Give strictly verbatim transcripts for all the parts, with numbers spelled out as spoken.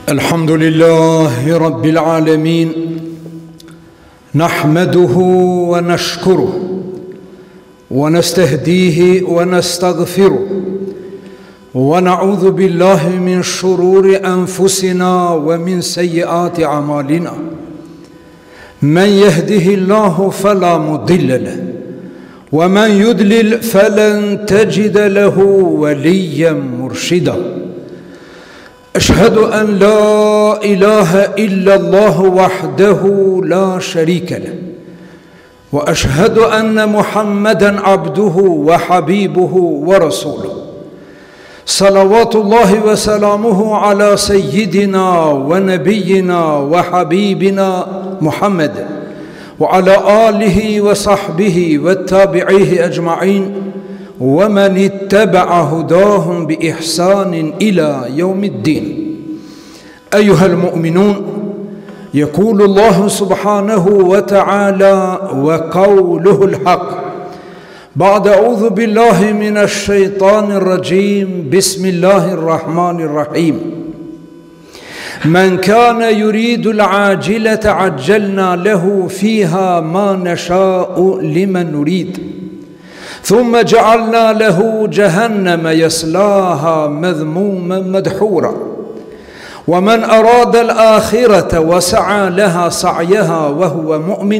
الحمد لله رب العالمين نحمده ونشكره ونستهديه ونستغفره ونعوذ بالله من شرور أنفسنا ومن سيئات أعمالنا من يهده الله فلا مضل له ومن يضلل فلن تجد له وليا مرشدا أشهد أن لا إله إلا الله وحده لا شريك له وأشهد أن محمدا عبده وحبيبه ورسوله صلوات الله وسلامه على سيدنا ونبينا وحبيبنا محمد وعلى آله وصحبه والتابعيه أجمعين ومن اتبع هداهم بإحسان إلى يوم الدين. أيها المؤمنون، يقول الله سبحانه وتعالى وقوله الحق بعد أعوذ بالله من الشيطان الرجيم بسم الله الرحمن الرحيم من كان يريد العاجلة عجلنا له فيها ما نشاء لمن نريد ثم جعلنا له جهنم يصلاها مذموما مدحورا ومن أراد الآخرة وسعى لها سعيها وهو مؤمن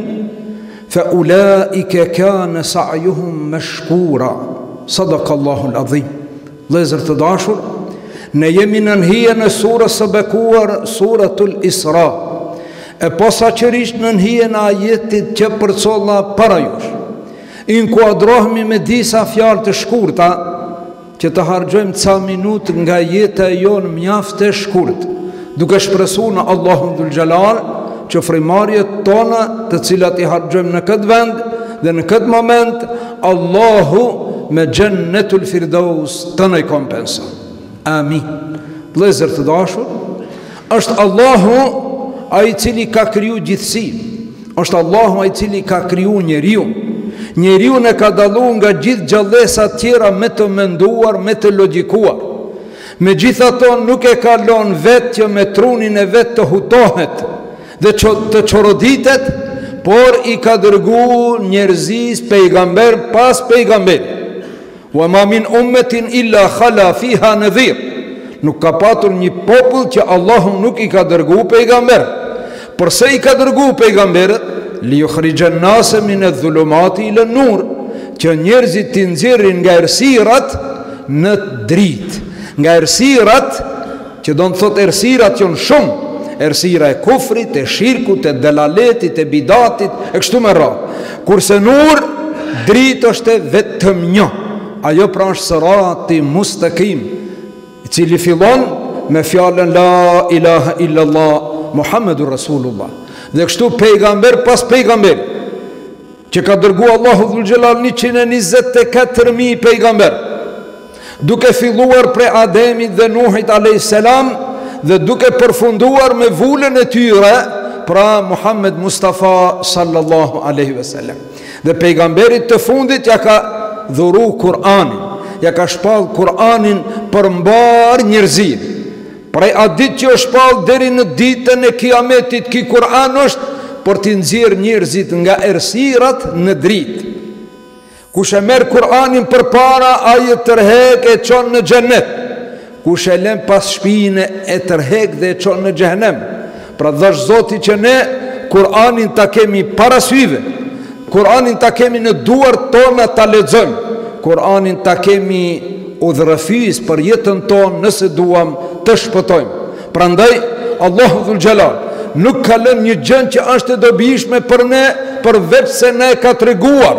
فأولئك كان سعيهم مشكورا. صدق الله العظيم. Vëllezër të dashur, ne jemi në hijen e surës së bekuar, suratul Isra, e posaçërisht në hijen e ajetit që përcolla para jush. Inkuadrohemi me disa fjalë të shkurta që të harxojmë ca minutë nga jeta jonë mjaft e shkurtë, duke shpresuar në Allahun Dhul Xhelal që frimarjet tona të cilat i harxojmë në këtë vend dhe në këtë moment, Allahu me Jannatul Firdaus të na kompenson. Amin. Vëllezër të dashur, është Allahu ai i cili ka kriju gjithësinë. Është Allahu ai i cili ka kriju njeriu. Njeriu ne ka dalluar nga gjithë gjallësat tjera me të menduar, me të logjikuar. Megjithatë nuk e ka lënë vetë që me trunin e vet të hutohet dhe të çoroditet, por i ka dërguar njerëzis pejgamber pas pejgamber. Wa ma min ummetin illa khala fiha nadhir. Nuk ka patur një popull që Allahu nuk i ka dërguar pejgamber. Përse i ka dërguar pejgamberët? Li yukhrijan nase min adh-dhulumati ila an-nur, që njerëzit të nxjerrin nga errësirat në dritë, nga errësirat që do të thotë errësirat janë shumë, errësira e kufrit, e shirkut, e delaletit, e bidatit, e kështu me radhë. Kurse nur, dritë është vetëm një, ajo pra është sirati mustaqim, i cili fillon me fjalën la ilaha illallah Muhammedur Rasulullah. Dhe kështu pejgamber pas pejgamber, që ka dërguar Allahu Dhul Xhelal njëqind e njëzet e katër mijë pejgamber, duke filluar prej Ademit dhe Nuhit alayhis salam dhe duke përfunduar me vullën e tyre, pra Muhammed Mustafa sallallahu alaihi wasallam. Dhe pejgamberit të fundit ja ka dhuru Kur'anin, ja ka shpall Kur'anin për mbar njerëzin. Prej atë ditë që është shpall deri në ditën e Kiametit, ky Kur'an është për të nxjerrë njerëzit nga errësirat në dritë. Kush e merr Kur'anin përpara, ai e tërheq e çon në xhenet. Kush e lën pas shpinën e tërheq dhe e çon në xhenem. Pra dhash Zoti që ne Kur'anin ta kemi para syve. Kur'anin ta kemi në duart tona ta lexojmë. Kur'anin ta kemi udhërëfis për jetën tonë nëse duam të shpëtojmë. Prandaj Allahu Dhul Xhelal nuk ka lënë një gjë që është e dobishme për ne, përveç se ne ka treguar.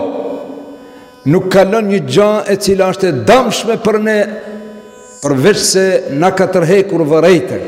Nuk ka lënë një gjë e cila është e dëmshme për ne, përveç se na ka tërhekur vërejtën.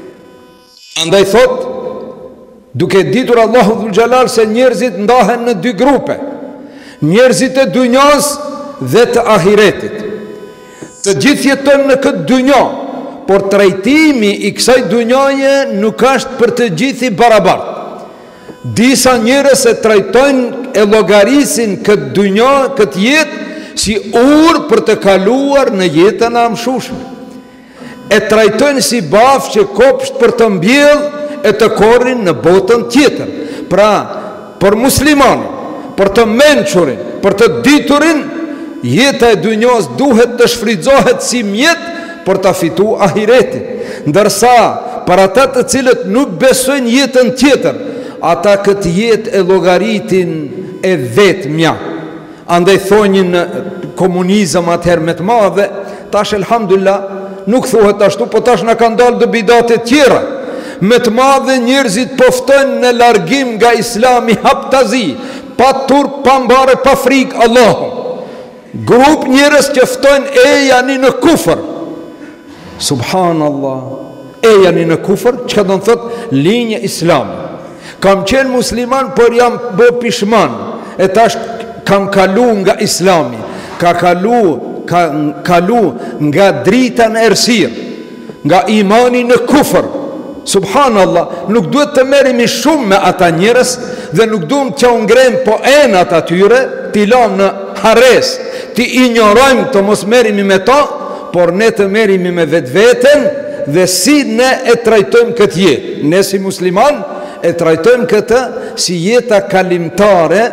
Andaj thot, duke ditur Allahu Dhul Xhelal se njerëzit ndahen në dy grupe, njerëzit e dunjas dhe të ahiretit. Të gjithë jetojnë në këtë dunja, por trajtimi i kësaj dunjaje nuk është për të gjithë i barabartë. Disa njerëz e trajtojnë e llogarisin këtë dunja, këtë jetë si urë për të kaluar në jetën e amshushme. e trajtojnë si bafë që kopsht për të mbjell e të korrin në botën tjetër. Pra, për muslimanin, për të mençurin, për të diturin, jeta e dunjos duhet të shfrytëzohet si mjet për të fitu ahiretin. Ndërsa, për ata të cilët nuk besojnë jetën tjetër, ata këtë jetë e llogaritin e vetë mja. Andaj thonjën në komunizëm atëherë me të madhe, tash elhamdulillah nuk thuhet ashtu, po tash na kanë dalë do bidate tjera. Me të madhe njerëzit poftojnë në largim nga islami haptazi, pa turp, pa mbare, pa frikë Allahu. Grup njerëz që ftojnë e janë në kufër. Subhanallah, e janë në kufër, që ka do në thot linje islami. Kam qenë musliman, por jam bë pishman, e tash kam kalu nga islami, ka kalu, ka kalu nga drita në ersir, nga imani në kufër. Subhanallah, nuk duhet të merremi shumë me ata njerëz dhe nuk duhet të ungrem po enat atyre, t'i lam në hares, t'i ignorojmë të mos merremi me ta, por ne të merremi me vetveten dhe si ne e trajtojmë këtë jetë. Ne si musliman e trajtojmë këtë si jeta kalimtare,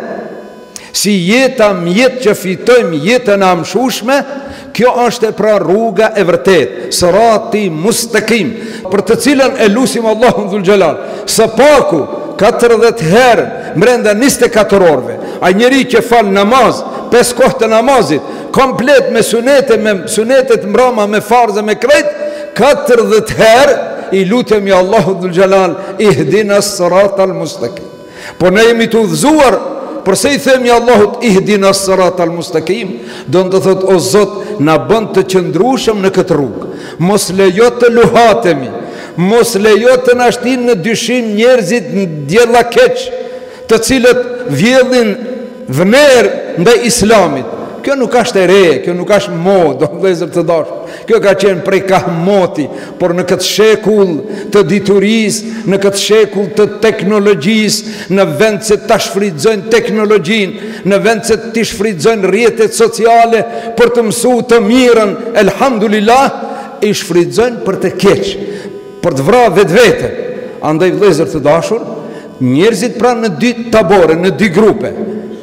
si jeta mjet që fitojmë jetën e amshushme. Kjo është e pra rruga e vërtet, sirati mustaqim, për të cilën e lusim Allahun dhul xhelal. Së paku katërdhjetë herë brenda njëzet e katër orëve. Ai njeri që fal namaz, pesë kohë të namazit, komplet me sunete, me sunetet mbrama, me farze, me krejt, katërdhjetë herë i lutemi Allahun dhul xhelal, ihdina siratal mustaqim. Po ne jemi të udhëzuar. Përse i themi Allahut ihdina siratal mustaqim, do të thot o Zot, na bën të qëndrueshëm në këtë rrugë. Mos lejo të luhatemi, mos lejo të na shtin në dyshim njerëzit në djella keq, të cilët vjedhin vëner ndaj islamit. Kjo nuk është e re, kjo nuk është modë, vëllezër të dashur. Kjo ka qenë prej kahmoti, por në këtë shekull të diturisë, në këtë shekull të teknologjisë, në vend se ta shfrytëzojnë teknologjinë, në vend se të shfrytëzojnë rrjetet sociale për të mësuar të mirën, elhamdulillah, i shfrytëzojnë për të keq, për të vrarë vetvete. Andaj vëllezër të dashur, njerëzit pra në dy tabore, në dy grupe.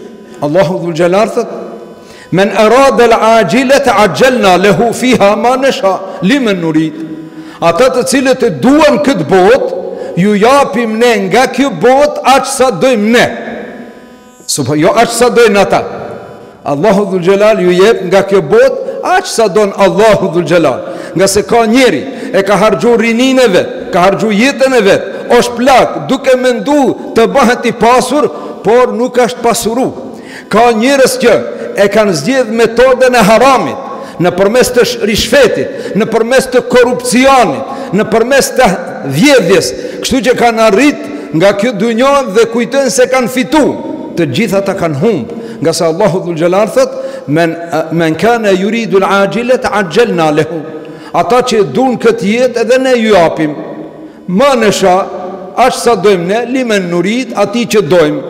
Allahu dhul xhelal thot: Men arada al-ajilat ajjalna lahu fiha ma nasha liman nurid. Ata të cilët e duan këtë botë, ju japim ne nga kjo botë aq sa dojmë ne. Subha, jo aq sa dojnë ata. Allahu dhul xhelal ju jep nga kjo botë aq sa don Allahu dhul xhelal. Nga se ka njeri e ka harxhu rinin e vet, ka harxhu jetën e vet, është plak duke mendu të bëhet i pasur, por nuk është pasuru. Ka njerëz që e kanë zgjedh metodën e haramit, në përmes të rishfetit, në përmes të korupcionit, në përmes të vjedhjes, kështu që kanë arrit nga kjo dunjë dhe kujtojnë se kanë fitu. Të gjitha ta kanë humb, nga sa Allahu dhul xhelal thot: men men kana yuridu al-ajilat ajjalna lahu. Ata që duan këtë jetë edhe ne ju japim. Ma nesha, aq sa dojmë ne, limen nurid, ati që dojmë.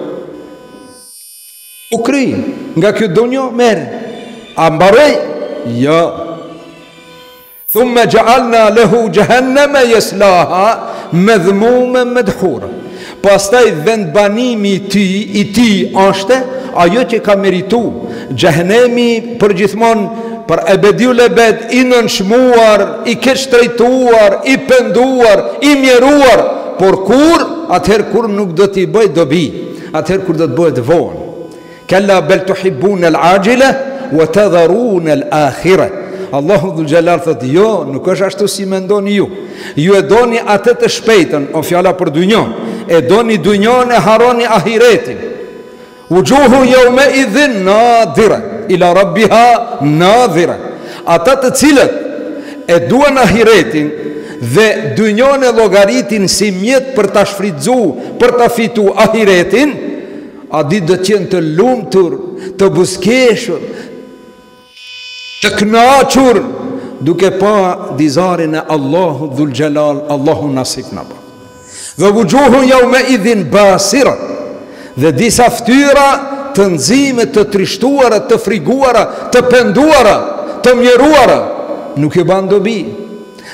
U kry, nga kjo dunjo, merë. A mbarej? Ja. Thumme gjaalna lehu gjehenneme jeslaha medhmume medhura. Pastaj vendbanimi ti, i ti ashte, ajo që ka meritu. Gjehennemi për gjithmonë, për ebediu lebed, i nënshmuar, i keqtrejtuar, i penduar, i mjeruar. Por kur, atëher kur nuk do t'i bëj dobi, atëher kur do të bëhet vonë. Kalla bel tuhibbun al-ajila wa tadharun al-akhira. Allahu dhul xhelal thot: jo, nuk është ashtu si mendoni ju. Ju e doni atë të shpejtën, o fjala për dunjon, e doni dunjon e harroni ahiretin. Wujuhu yawma idhin nadira ila rabbiha nadira. Ata të cilët e duan ahiretin dhe dunjon e llogaritin si mjet për ta shfrytzuar, për ta fituar ahiretin, a ditë do të qenë të lumtur, të buskeshur, të kënaqur, duke pa dizarin e Allahu dhul xhelal, Allahu nasib na ba. Dhe wujuhu yawma idhin basira, dhe disa ftyra të nxime, të trishtuara, të friguara, të penduara, të mjeruara, nuk e ban dobi.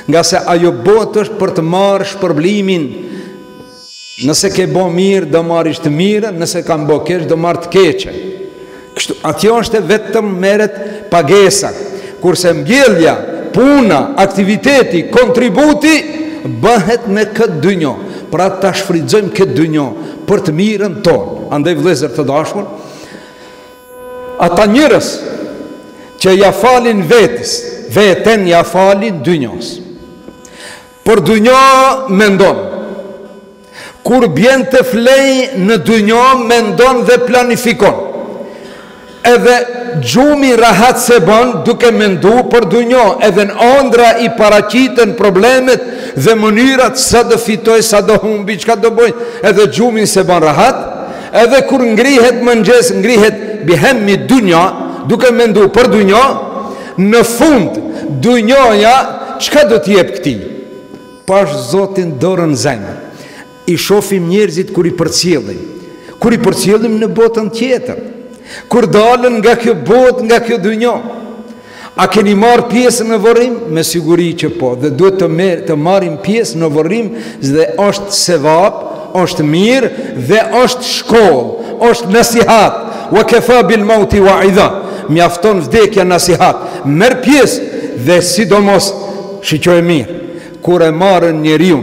nga se ajo botë është për të marrë shpërblimin. Nëse ke bo mirë, do marrish të mirë, nëse kam bo keq, do marrë të keqe. Kështu, atjo është vetëm merret pagesa, kurse mbjellja, puna, aktiviteti, kontributi bëhet me këtë dynjo, pra ta shfrytëzojmë këtë dynjo për të mirën tonë. Andaj vëllezër të dashur, ata njerëz që ja falin vetes, veten ja falin dynjos. Por dynjo mendon. Kur bjen të flej në dynjo mendon dhe planifikon. Edhe gjumi rahat se bon duke mendu për dynjo. Edhe në ondra i paraqiten problemet dhe mënyrat sa do fitoj, sa do humbi, çka do bëj. Edhe gjumi se bon rahat. Edhe kur ngrihet mëngjes, ngrihet bihemmi dynja, duke mendu për dynjo, në fund dynjoja çka do t'jep këtij? Pash Zotin dorën zemër. I shofim njerëzit kur i përcjellim, kur i përcjellim në botën tjetër, kur dalën nga kjo botë, nga kjo dynjo. A keni marrë pjesë në varrim? Me siguri që po, dhe duhet të, mer të marrim pjesë në varrim, dhe është sevap, është mirë, dhe është shkollë, është nasihat. Wa kafa bil mauti wa'idha. Mjafton vdekja nasihat. Merr pjesë dhe sidomos shiqoj mirë. Kur e marrën njeriu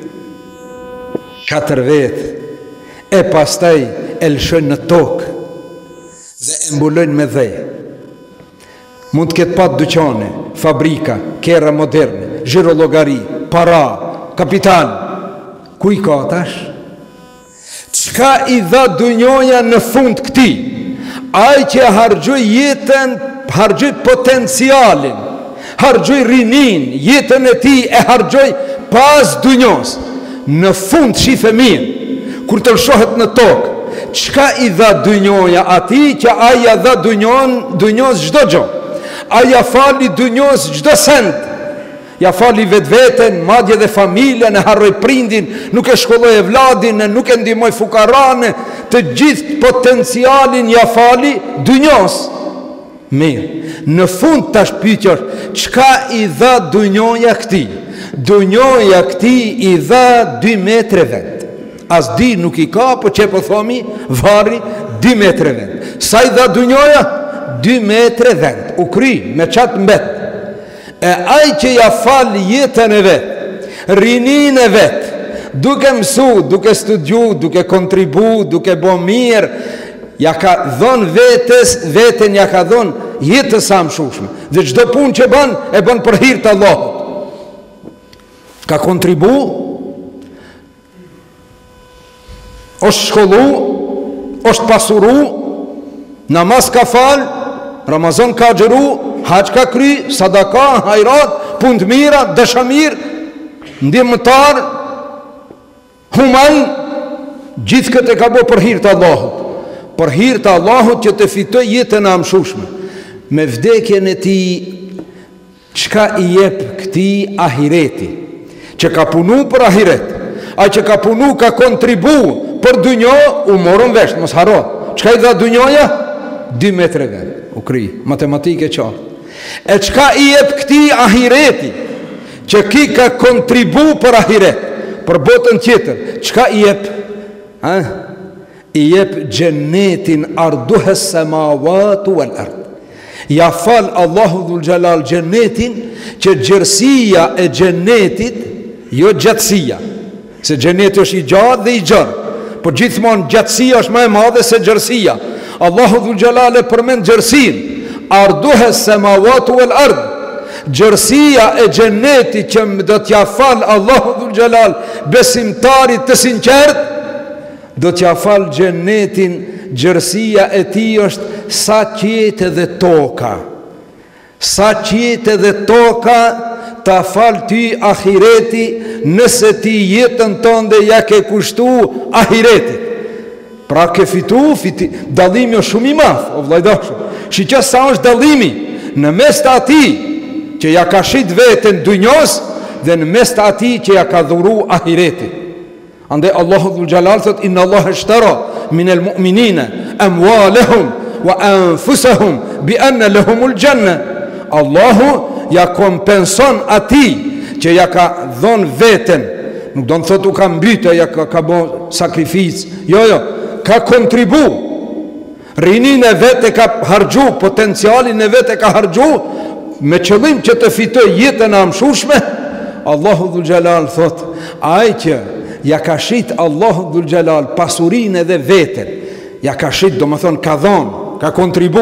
katër vetë, e pastaj e lëshojnë në tokë dhe e mbulojnë me dhejë. Mund të ketë pat dyqane, fabrika, kera moderne, zhirologari, para, kapital. Ku i ka tash? Çka i dha dynjoja në fund këtij? Ai që harxhoi jetën, harxhoi potencialin, harxhoi rinin, jetën e tij e harxhoi pas dynjos. Në fund shife mirë, kur të lëshohet në tokë, çka i dha dynjoja atij që ai ja dha dynjon, dynjos çdo gjë. Ai ja fali dynjos çdo send. Ja fali vetveten, madje dhe familjen, e harroi prindin, nuk e shkolloi evladin, nuk e ndihmoi fukarane, të gjithë potencialin ja fali dynjos. Mirë, në fund tash pyetja, çka i dha dynjoja këtij? Dynjoja këti i dha dy metre vend. As di nuk i ka, po që po thomi, vari dy metre vend. Sa i dha dynjoja? dy metre vend. U kry, me qatë mbet. E aj që ja fal jetën e vet, rinin e vet, duke mësu, duke studiu, duke kontribu, duke bo mirë, ja ka dhon vetes, veten ja ka dhon jetës sa mshushme. Dhe çdo punë që bën, e bën për hir të Allahut. Ka kontribu, është shkollu, është pasuru, namaz ka fal, Ramazan ka xheru, haç ka kry, sadaka, hajrat, punë të mira, dashamir, ndihmëtar, human, gjithë këtë e ka bo për hir të Allahut. Për hir të Allahut që të fitoj jetën e amshushme. Me vdekjen e tij, çka i jep këtij ahireti? Që ka punu për ahiret, a që ka punu, ka kontribu për dynjo, u morën vesh, mos haro. Çka i dha dynjoja? dy metre vend. U kry, matematike qartë. E çka i jep këtij ahireti, që ki ka kontribu për ahiret, për botën tjetër, çka i jep? Ha? I jep xhenetin arduhes samawatu wal ard. Ja fal Allahu dhul xhelal xhenetin, që gjerësia e xhenetit, jo gjatësia, se xheneti është i gjatë dhe i gjerë, por gjithmonë gjatësia është më e madhe se gjerësia. Allahu dhul xhelal e përmend gjërësinë, arduhes samawatu wal ard. Gjërësia e xhenetit që do t'ja fal Allahu dhul xhelal besimtarit të sinqert, do t'ja fal xhenetin. Gjërësia e tij është sa qetë dhe toka. Sa qetë dhe toka ta fal ty ahireti, nëse ti jetën tënde ja ke kushtu ahiretit. Pra ke fitu, fiti, dallimi është shumë i madh, o vllai dashur. Shiqë sa është dallimi në mes të atij që ja ka shit veten dynjos dhe në mes të atij që ja ka dhuru ahiretit. Andaj Allahu dhul xhelal thot inna Allaha ishtara min al mu'minina amwalahum wa anfusahum bi anna lahumul janna. Allahu ja kompenson atij që ja ka dhonë veten, nuk do në thotë u ka mbytë, ja ka, ka bo sakrificë, jo, jo, ka kontribu, rinin e vete ka hargju, potencialin e vete ka hargju, me qëllim që të fitoj jetën e amshushme. Allahu Dhul Gjelal thot, ai që ja ka shit Allahu Dhul Gjelal pasurin edhe veten, ja ka shit, do më thonë ka dhonë, ka kontribu,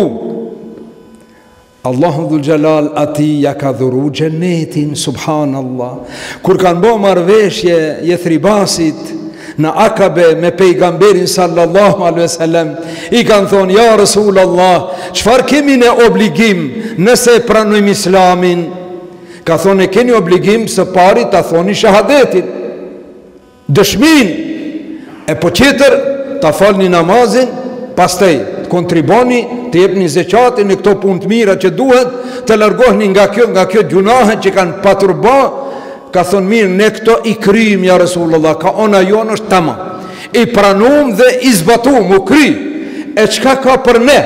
Allahu Dhul Gjelal ati ja ka dhuru gjennetin, subhanallah. Kur kanë bo marveshje Jethribasit në Akabe me pejgamberin sallallahu alaihi wasallam, i kanë thonë, ja Rasulallah, çfarë kemi ne obligim nëse pranojmë islamin? Ka thonë, e keni obligim së pari ta thoni shahadetin, dëshmin, e po qëtër ta falni namazin, pastaj të kontriboni, të jepni zeqatin e këto punë të mira që duhet, të largohni nga kjo, nga kjo gjunahet që kanë paturba. Ka thonë, mirë, ne këto i kryim, ja Rasulullah, ka ona jonë është tama, i pranum dhe i zbatum, u kry, e qka ka për ne?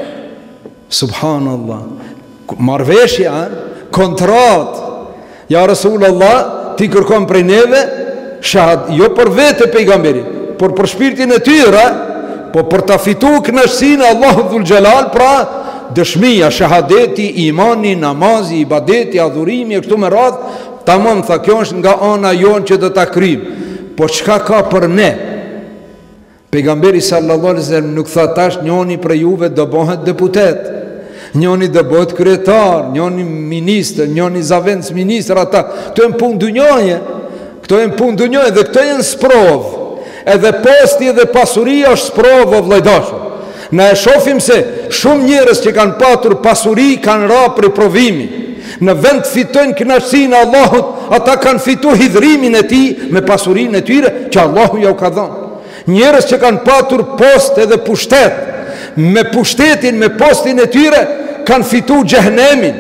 Subhanallah, marveshja, kontrat, ja Rasulullah, ti kërkom prej neve, shahad, jo për vete pejgamberi, por për shpirtin e tyra, po për ta fitu kënaqësinë e Allahut Dhul Gjelal, pra dëshmia, shahadeti, imani, namazi, ibadeti, adhurimi e kështu me radhë, tamam, tha, kjo është nga ana jonë që do ta kryjmë. Po çka ka për ne? Pejgamberi sallallahu alaihi wasallam nuk tha tash njëri prej juve do bëhet deputet, njëri do bëhet kryetar, njëri ministër, njëri zavendës ministër, ata këto janë punë dunjoje, këto janë punë dunjoje dhe këto janë sprovë. Edhe posti edhe pasuria është sprovë, o vllajdashur. Ne e shohim se shumë njerëz që kanë patur pasuri kanë ra për provimi. Në vend të fitojnë kënaqësinë e Allahut, ata kanë fituar hidhrimin e tij me pasurinë e tyre që Allahu ja u ka dhënë. Njerëz që kanë patur post edhe pushtet, me pushtetin, me postin e tyre, kanë fituar xhehenemin.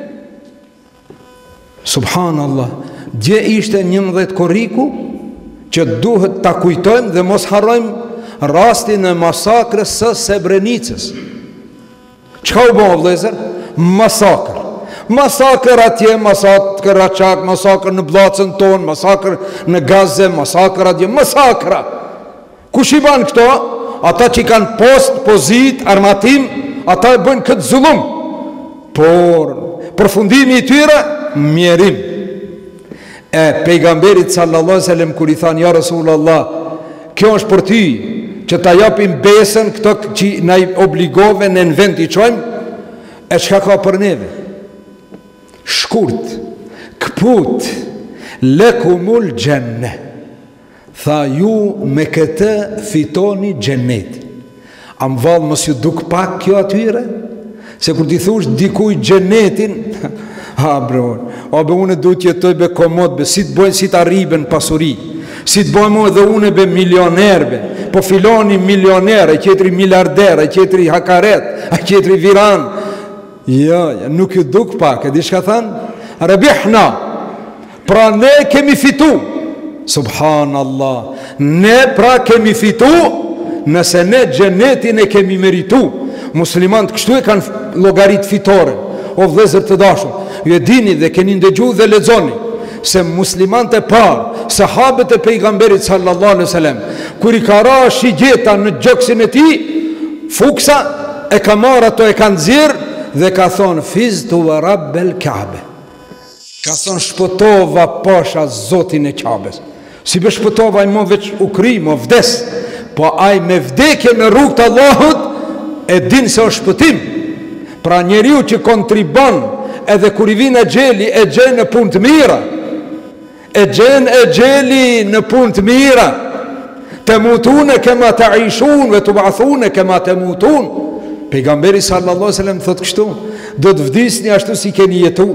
Subhanallah, dje ishte njëmbëdhjetë korriku që duhet ta kujtojmë dhe mos harrojmë rastin e masakrës së Srebrenicës. Çka u bë, vëllezër? Masakër. Masakër atje, masakër Raçak, masakër në Bllacën tonë, masakër në Gazze, masakër atje, masakra. Kush i ban këto? Ata që kanë post, pozit, armatim, ata e bëjnë këtë zullum. Por përfundimi i tyre, mjerim. E pejgamberit sallallahu alaihi wasallam kur i than, ja Rasulullah, kjo është për ty, që ta japim besën këto që na i obligove në vend i çojmë, e çka ka për neve? Shkurt, këput, lekumul gjenne, tha ju me këtë fitoni gjennet. A më valë mos ju duk pak kjo atyre? Se kur ti thush dikuj gjennetin, ha bro, o be une du t'jetoj be komod, be si të bojnë, si të arriben pasuri, si të bojnë edhe une be milionerbe, po filoni milioner, e qetri miliarder, e qetri hakaret, e qetri viran. Ja, ja, nuk ju duk pak, e di shka thanë? Rebihna, pra ne kemi fitu, subhanallah, ne pra kemi fitu, nëse ne gjenetin e kemi meritu. Muslimant kështu e kanë logarit fitore, o vëllezër të dashur, ju e dini dhe keni ndëgju dhe lexoni, se muslimant e parë, sahabët e pejgamberit sallallahu alaihi wasallam, kur i ka ra shigjeta në gjoksin e tij, fuksa e ka marrë ato, e kanë nxjerr dhe ka thonë fiztu wa rabbel Kabe. Ka thonë shpëtova pasha Zotin e Kabes. Si be shpëtova i mo veç u kry, mo vdes, po aj me vdekje në rrugt të Allahut e din se është shpëtim. Pra njeriu që kontribon edhe kur i vin e gjeli, e gjen në punë të mira, e gjen e gjeli në punë të mira, të mutune kema të ishun ve të bathune kema të mutun. Pejgamberi sallallahu alaihi wasallam thot kështu, do të vdisni ashtu si keni jetu,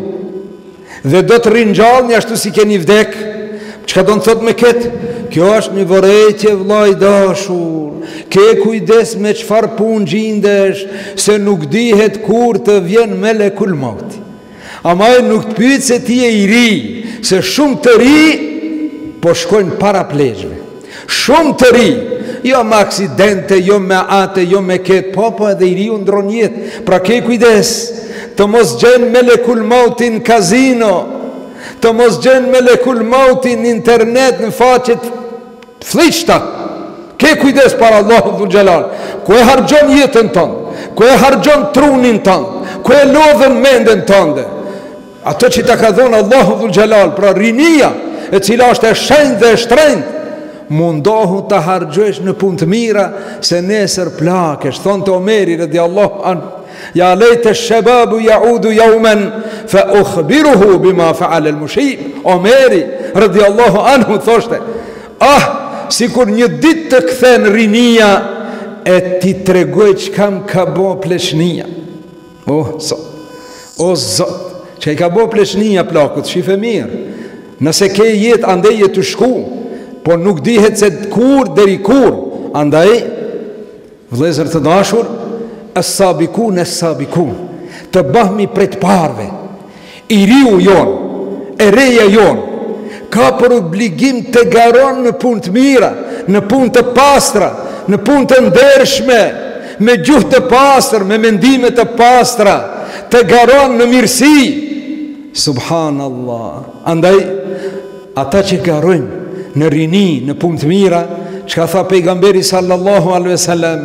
dhe do të ringjallni ashtu si keni vdek. Çka do të thot me këtë? Kjo është një vërejtje vllai dashur. Ke kujdes me çfarë punë gjindesh, se nuk dihet kur të vjen melekul mauti. Ama nuk të pyet se ti je i ri, se shumë të ri po shkojnë para plezhve. Shumë të ri, jo me aksidente, jo me ate, jo me ketë, po, po edhe i ri u ndron jetë. Pra ke kujdes, të mos gjenë melekul mautin kazino, të mos gjenë me lekul mauti në internet në faqet flishta. Ke kujdes para Allahu dhul gjelal. Ku e hargjon jetën tënë, ku e hargjon trunin tënë, ku e lodhën mendën tënde. Ato që ta ka dhonë Allahu dhul gjelal, pra rinia e cila është e shenjtë dhe e shtrejnë, mundohu të hargjosh në punë të mira, se nesër plakesh. Thonë të Omeri radiallahu anhu, ja lejtë shëbabu jaudu jaumen fa ukhbiruhu bima faal el mushib. Omeri radiallahu anhu thoshte, ah, si kur një dit të kthen rinia e ti tregoj që kam ka bo pleshnia. O, zot, o zot, që i ka bo pleshnia plakut, shife mirë. Nëse ke jetë andeje të shku, po nuk dihet se kur deri kur. Andaj, vëllezër të dashur, as-sabikun as-sabikun, të bahmi prej të parve. I riu jon, e reja jon, ka për obligim të garon në punë të mira, në punë të pastra, në punë të ndershme, me gjuhë të pastër, me mendime të pastra, të garon në mirësi. Subhanallah. Andaj, ata që garojnë në rini, në punë të mira, që ka tha pejgamberi sallallahu alaihi wasallam,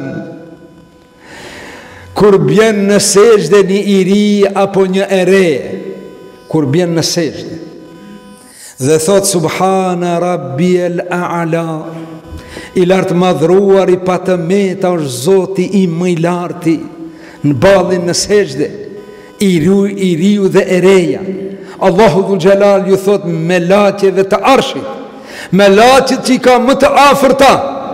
kur bjen në sejdë një i ri apo një e re, kur bjen në sejdë dhe thot subhana rabbi el a'la, i lartë madhruar, i patë meta është zoti i më i larti, në balin në sejdë, i riu, i riu dhe e reja, Allahu dhul gjelal ju thot me laqeve të arshit, me laqet që i ka më të afërta,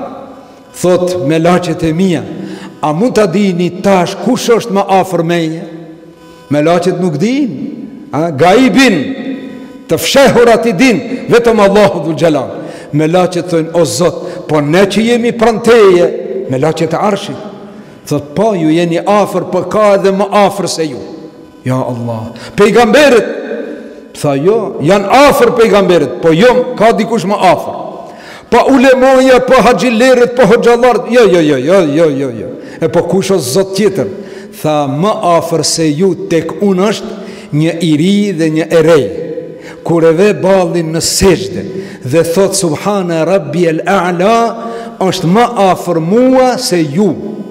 thot me laqet e mia, a mund të dini tash kush është më afër meje? Me laqet nuk din, a, gaibin, të fshehurat i din, vetëm Allahu dhul gjelal. Me laqet thënë, o zot, po ne që jemi pranteje, me laqet e arshit, thot po ju jeni afër, po ka edhe më afër se ju. Ja Allah, pejgamberit, tha jo, janë afër pejgamberit, po jo, ka dikush më afër. Pa ulemoja, po haxhilerët, po hoxhallarët, jo, jo, jo, jo, jo, jo, jo. E po kush është zot tjetër? Tha, më afër se ju tek unë është një i ri dhe një e rej. Kur e ve ballin në sejdë dhe thot subhana rabbi el a'la, është më afër mua se ju.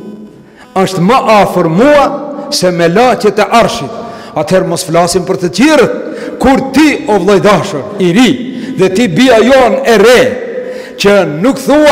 Është më afër mua se me laqet e arshit. Atëherë mos flasim për të tjerët. Kur ti o vllai dashur, i ri, dhe ti bia jon e re, që nuk thua,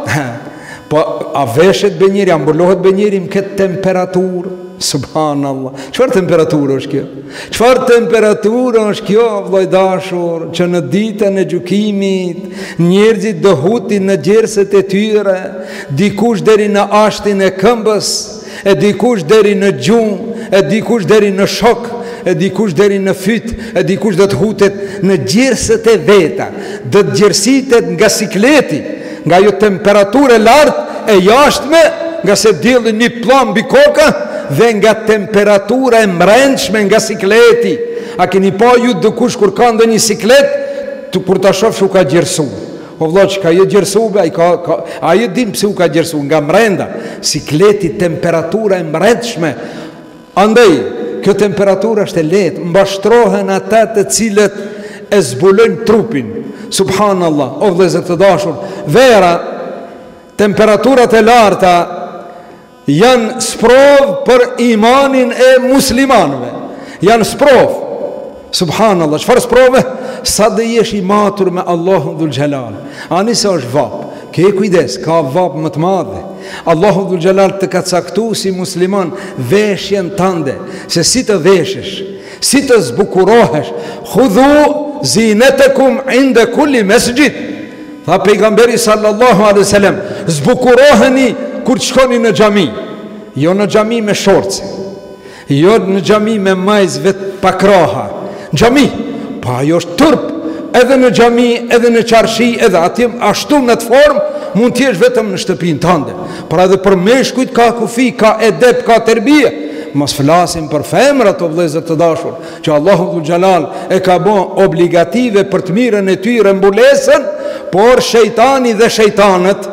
po a veshet be njeri, a mbërlohet be njeri më këtë temperaturë, subhanallah. Çfarë temperaturë është kjo? Çfarë temperaturë është kjo, vllai dashur, që në ditën e gjykimit njerëzit do hutin në gjerset e tyre, dikush deri në ashtin e këmbës, e dikush deri në gjumë, e dikush deri në shok, e dikush deri në fyt, e dikush do të hutet në gjerset e veta, do të gjersitet nga sikleti, nga jo temperaturë e lartë e jashtme, nga se diellin një pllumb mbi kokë, dhe nga temperatura e mbrendshme nga sikleti. A keni pa ju dikush kur ka ndonjë siklet, të kur ta shohsh u ka gjersu? O vëllai, që ka je gjersu, ai ka, ka ai din pse u ka gjersu, nga mrenda. Sikleti, temperatura e mbrendshme. Andaj, kjo temperatura është e lehtë, mbashtrohen ata të cilët e zbulojnë trupin. Subhanallah, o vëllezër të dashur, vera, temperaturat e larta janë sprov për imanin e muslimanëve. Janë sprov. Subhanallah, çfarë sprove? Sa dhe jesh i matur me Allahun dhul gjelal. Ani se është vap, ke kujdes, ka vap më të madhe. Allahu dhul gjelal të ka caktu si musliman veshjen tënde, se si të veshesh, si të zbukurohesh. Khudhu zinatakum inda kulli masjid. Tha pejgamberi sallallahu alaihi wasallam, zbukuroheni kur të shkoni në xhami. Jo në xhami me shorce, jo në xhami me majzve pa kraha. Xhami, pa ajo është turp, edhe në xhami, edhe në çarshi, edhe atje ashtu në të formë mund të jesh vetëm në shtëpinë tënde. Por edhe për meshkujt ka kufi, ka edep, ka terbie. Mos flasim për femrat o vëllezër të dashur, që Allahu dhul Gjalal e ka bën obligative për të mirën e tyre mbulesën, por shejtani dhe shejtanët,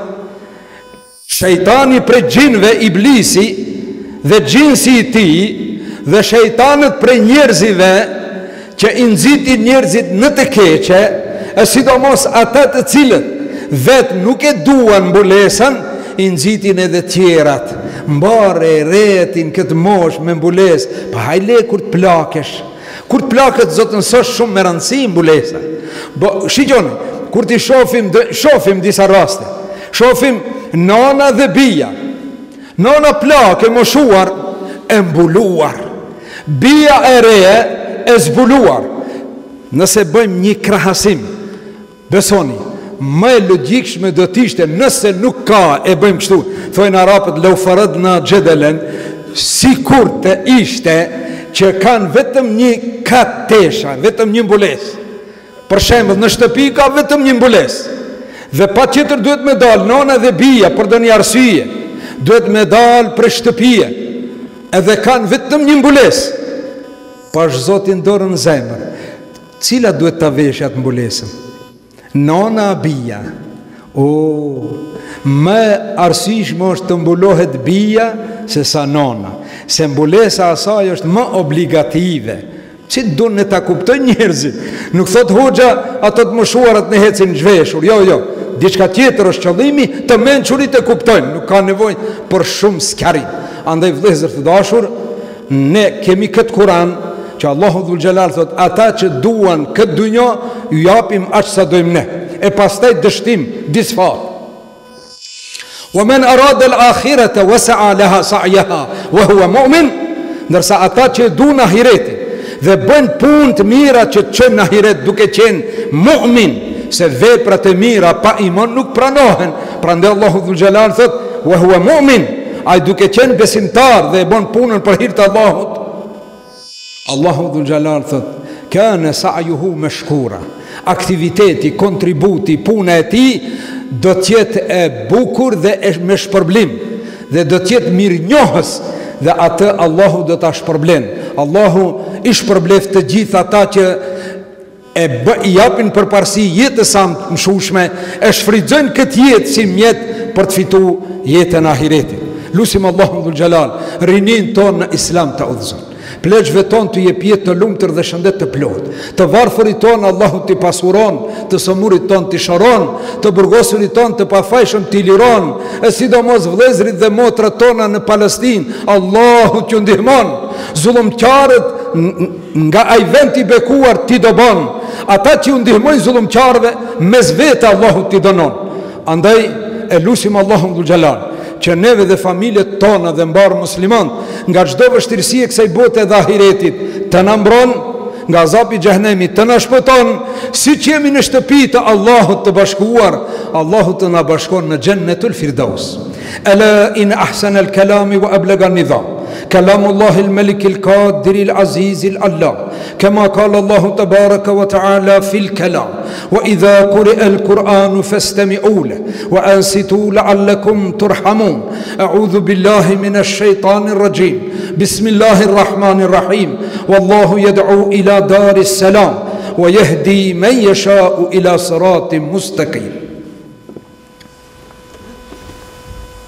shejtani prej gjinve, iblisi, dhe gjinsi i tij, dhe shejtanët prej njerëzive, që i nxiti njerëzit në të keqe, e sidomos ata të cilët vetë nuk e duan mbulesën, i nxitin edhe tjerat. Mbare retin këtë mosh me mbulesë, pa hajle kur të plakesh. Kur të plakët zotën sësh shumë me rëndësi mbulesa. Bo, shigjoni, kur ti shofim, shofim disa raste, shofim nana dhe bia. Nana plak e moshuar, e mbuluar. Bia e reje, e zbuluar. Nëse bëjmë një krahasim, besoni, më e logjikshme do t'ishte nëse nuk ka, e bëjmë kështu, thojnë arapët laufarad në gjedelen, si kur të ishte që kanë vetëm një kat tesha, vetëm një mbules. Për shembull, në shtëpi ka vetëm një mbules. Dhe pa tjetër duhet me dalë nona dhe bia për do një arsye, duhet me dalë për shtëpije, edhe kanë vetëm një mbules. Pash Zotin dorën zemër, cila duhet të veshë atë mbulesën? Nona bia. O, më arsyeshme është të mbulohet bia se sa nona, se mbulesa asaj është më obligative. Që dunë në ta kuptoj njerëzit? Nuk thot hoxha ato të moshuarat në hecin zhveshur. Jo, jo, diçka tjetër është qëllimi, të mençurit e kuptojnë, nuk ka nevojë për shumë skjarim. Andaj vëllezër të dashur, ne kemi këtë Kur'an që Allahu dhul Xhelal thot, ata që duan këtë dunjë ju japim aq sa dojmë ne. E pastaj dështim disfat. Wa man arada al-akhirata wasa'a laha sa'yaha wa huwa mu'min, ndërsa ata që duan ahiretin dhe bën punë të mira që të çojnë në ahiret duke qenë mu'min, se veprat e mira pa iman nuk pranohen. Prandaj Allahu dhul Xhelal thot, wa huwa mu'min, ai duke qenë besimtar dhe e bën punën për hir të Allahut. Allahu dhul Xhelal thot, kana sa'yuhu mashkura. Aktiviteti, kontributi, puna e tij do të jetë e bukur dhe e me shpërblim, dhe do të jetë mirënjohës, dhe atë Allahu do ta shpërblen. Allahu i shpërblef të gjithë ata që e bë, i japin përparësi jetës sa të mshushme, e shfrytëzojnë këtë jetë si mjet për të fituar jetën e ahiretit. Lusim Allahun dhul Xhelal rinin tonë në Islam të udhëzon. Pleqve tonë të jep jetë të lumtur dhe shëndet të plot. Të varfërit tonë Allahu t'i pasuron, të sëmurit tonë t'i sharon, të burgosurit tonë të pafajshëm t'i liron, e sidomos vëllezërit dhe motrat tona në Palestinë, Allahu t'ju ndihmon. Zullumqtarët nga ai vend i bekuar t'i dobon. Ata që ju ndihmojnë zullumqtarëve, mes vete Allahu t'i donon. Andaj e lusim Allahun dhul Xhelal që neve dhe familjet tona dhe mbarë musliman nga çdo vështirësi e kësaj bote dhe ahiretit të na mbron, nga azapi i xhehenemit të na shpëton, siç jemi në shtëpi të Allahut të bashkuar, Allahu të na bashkon në Jannatul Firdaus. Ala in ahsana al-kalami wa ablaga an-nizam. كلام الله الملك القادر العزيز العلام كما قال الله تبارك وتعالى في الكلام وإذا قرئ القرآن فاستمعوا له وأنصتوا لعلكم ترحمون. أعوذ بالله من الشيطان الرجيم. بسم الله الرحمن الرحيم. والله يدعو إلى دار السلام ويهدي من يشاء إلى صراط مستقيم.